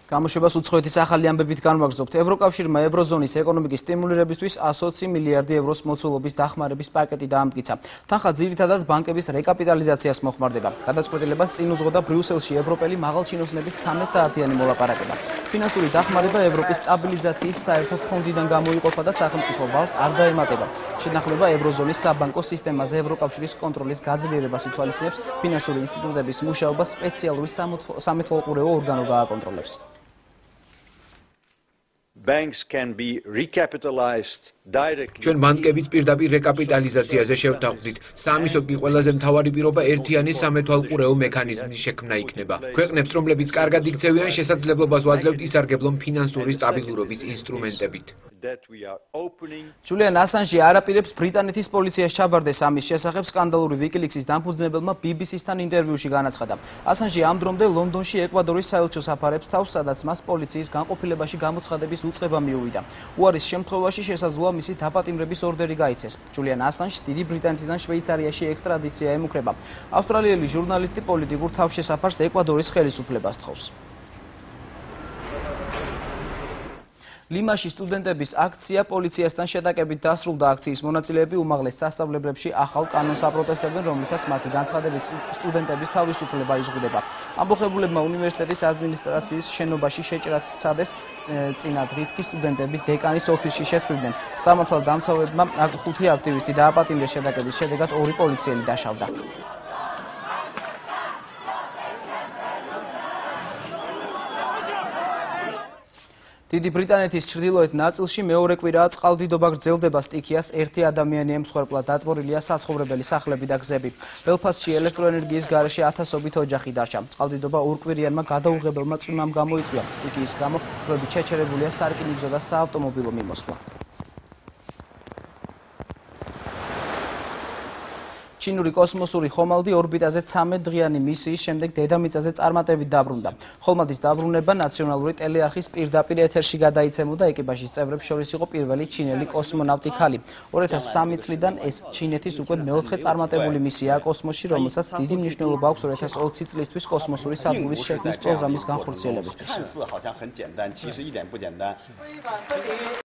გამოშვებას უცხოეთის ახალი ამბებით განვაგრძობთ. ევროკავშირმა ევროზონის ეკონომიკის სტიმულირებისთვის 120 მილიარდი ევროს მოცულობის დახმარების პაკეტი დაამტკიცა. თანხა ძირითადად ბანკების რეკაპიტალიზაციას მოხმარდება. გადაწყვეტილებას წინ უძღოდა ბრიუსელში ევროპელი მაღალჩინოსნების 13 საათიანი მოლაპარაკება. ფინანსური დახმარება ევროპის სტაბილიზაციის საერთო ფონდიდან გამოიყოფა და სახელმწიფო ვალს არ დაემატება. შეთანხმება ევროზონის საბანკო სისტემაზე ევროკავშირის კონტროლის გაძლიერებას ითვალისწინებს, ფინანსური ინსტიტუტების მუშაობას სპეციალური სამეთვალყურეო ორგანო გააკონტროლებს. ჩვენ ბანკების პირდაპირ რეკაპიტალიზაციაზე შევთანხმდით. სამისო კი ყველაზე მთავარი პირობა ერთიანი სამეთვალყურეო მექანიზმის შექმნა იქნება. ქვეყნებს, რომლებიც კარგად იქცევიან, შესაძლებლობას ვაძლევთ ისარგებლონ ფინანსური სტაბილურობის ინსტრუმენტებით. ჯულიან ასანჟი არ აპირებს ბრიტანეთის პოლიციას ჩაბარდეს. ამის შესახებ სკანდალური ვიკილიქსის დამფუძნებელმა BBC-სთან ინტერვიუში განაცხადა. ასანჟი ამ დრომდე ლონდონში ეკვადორის საელჩოს აფარებს თავს, სადაც მას პოლიციის განყოფილებაში გამოცხადების უწყება მიუვიდა. უარის შემთხვევაში შესაძლოა მისი დაპატიმრების ორდერი გაიცეს. ჯულიან ასანჟს დიდი ბრიტანეთიდან შვეიცარიაში ექსტრადიცია ემუქრება. ავსტრალიელი ჟურნალისტი პოლიტიკურ თავშესაფარს ეკვადორის ხელისუფლებას თხოვს. ლიმაში სტუდენტების აქცია პოლიციასთან შეტაკებით დასრულდა. აქციის მონაწილეები უმაღლეს სასწავლებლებში ახალ კანონს აპროტესტებდნენ, რომლითაც მათი განცხადებით სტუდენტების თავისუფლება იზღუდება. ამბოხებულებმა უნივერსიტეტის ადმინისტრაციის შენობაში შეჭრაც სცადეს. წინა დღით კი სტუდენტები დეკანის ოფისში შესვლიდნენ. სამართალდამცავებმა 5 აქტივისტი დააპატიმრეს. შეტაკების შედეგად 2 პოლიციელი დაშავდა. დიდი ბრიტანეთის ჩრდილოეთ ნაწილში მეორე კვირაა წყალდიდობა გრძელდება. სტიქიას 1 ადამიანი ემსხვერპლა, დატბორილია საცხოვრებელი სახლები და გზები. ბელფასტში ელექტროენერგიის გარეშე 1000-ობით ოჯახი დარჩა. წყალდიდობა ორკვირიანმა გადაუღებელმა წვიმამ გამოიწვია. სტიქიის გამო დროებით შეჩერებულია სარკინიგზო და საავტომობილო მიმოსვლა. ჩინური კოსმოსური ხომალდი ორბიტაზე 13 დღიანი მისიის შემდეგ დედამიწაზე წარმატებით დაბრუნდა. ხომალდის დაბრუნება ნაციონალური ტელეარხის პირდაპირ ეთერში გადაიცემოდა. ეკიპაჟის წევრებს შორის იყო პირველი ჩინელი კოსმონავტი ქალი. 2003 წლიდან ეს ჩინეთის უკვე მეოთხე წარმატებული მისიაა კოსმოსში, რომელსაც დიდი მნიშვნელობა აქვს 2020 წლისთვის კოსმოსური სადგურის შექმნის პროგრამის განხორციელებისთვის.